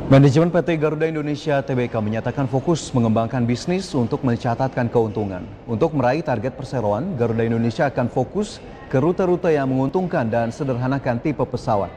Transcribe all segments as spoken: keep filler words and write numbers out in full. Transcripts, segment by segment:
Manajemen P T Garuda Indonesia T B K menyatakan fokus mengembangkan bisnis untuk mencatatkan keuntungan. Untuk meraih target perseroan, Garuda Indonesia akan fokus ke rute-rute yang menguntungkan dan sederhanakan tipe pesawat.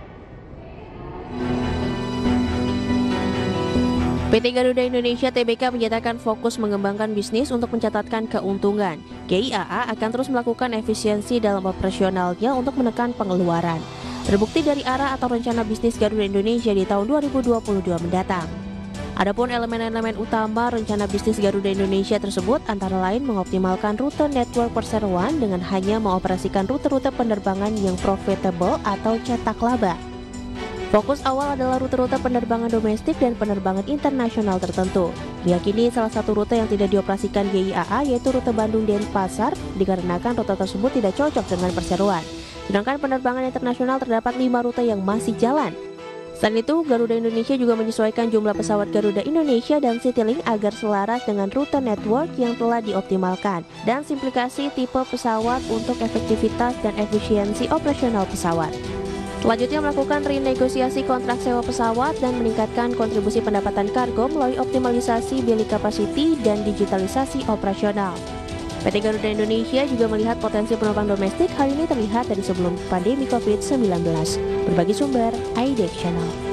P T Garuda Indonesia T B K menyatakan fokus mengembangkan bisnis untuk mencatatkan keuntungan. G I A A akan terus melakukan efisiensi dalam operasionalnya untuk menekan pengeluaran. Terbukti dari arah atau rencana bisnis Garuda Indonesia di tahun dua ribu dua puluh dua mendatang. Adapun elemen-elemen utama rencana bisnis Garuda Indonesia tersebut antara lain mengoptimalkan rute network perseroan dengan hanya mengoperasikan rute-rute penerbangan yang profitable atau cetak laba. Fokus awal adalah rute-rute penerbangan domestik dan penerbangan internasional tertentu. Diyakini salah satu rute yang tidak dioperasikan G I A A yaitu rute Bandung-Denpasar dikarenakan rute tersebut tidak cocok dengan perseroan. Sedangkan penerbangan internasional terdapat lima rute yang masih jalan. Selain itu, Garuda Indonesia juga menyesuaikan jumlah pesawat Garuda Indonesia dan Citylink agar selaras dengan rute network yang telah dioptimalkan dan simplikasi tipe pesawat untuk efektivitas dan efisiensi operasional pesawat. Selanjutnya melakukan renegosiasi kontrak sewa pesawat dan meningkatkan kontribusi pendapatan kargo melalui optimalisasi belly capacity dan digitalisasi operasional. P T Garuda Indonesia juga melihat potensi penumpang domestik hal ini terlihat dari sebelum pandemi COVID sembilan belas. Berbagi sumber, I D Channel.